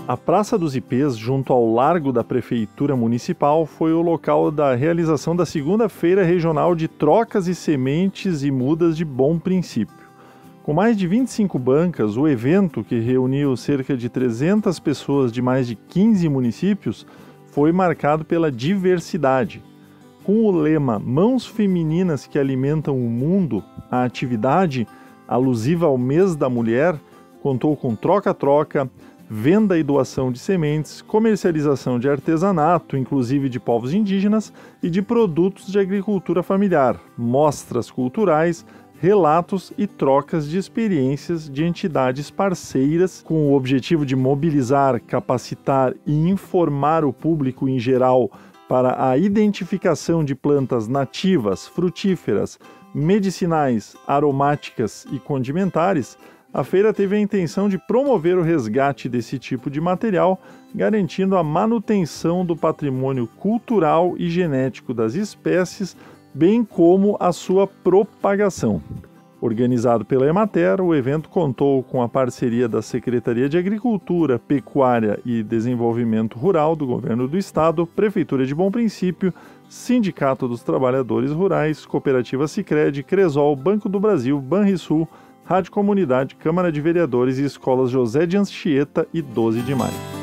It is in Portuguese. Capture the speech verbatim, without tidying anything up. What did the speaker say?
A Praça dos Ipês, junto ao Largo da Prefeitura Municipal, foi o local da realização da segunda Feira Regional de Trocas e Sementes e Mudas de Bom Princípio. Com mais de vinte e cinco bancas, o evento, que reuniu cerca de trezentas pessoas de mais de quinze municípios, foi marcado pela diversidade. Com o lema Mãos Femininas que Alimentam o Mundo, a atividade, alusiva ao mês da mulher, contou com troca-troca, venda e doação de sementes, comercialização de artesanato, inclusive de povos indígenas, e de produtos de agricultura familiar, mostras culturais, relatos e trocas de experiências de entidades parceiras, com o objetivo de mobilizar, capacitar e informar o público em geral para a identificação de plantas nativas, frutíferas, medicinais, aromáticas e condimentares. A feira teve a intenção de promover o resgate desse tipo de material, garantindo a manutenção do patrimônio cultural e genético das espécies, bem como a sua propagação. Organizado pela Emater, o evento contou com a parceria da Secretaria de Agricultura, Pecuária e Desenvolvimento Rural do Governo do Estado, Prefeitura de Bom Princípio, Sindicato dos Trabalhadores Rurais, Cooperativa Sicredi, Cresol, Banco do Brasil, Banrisul, Rádio Comunidade, Câmara de Vereadores e Escolas José de Anchieta e doze de maio.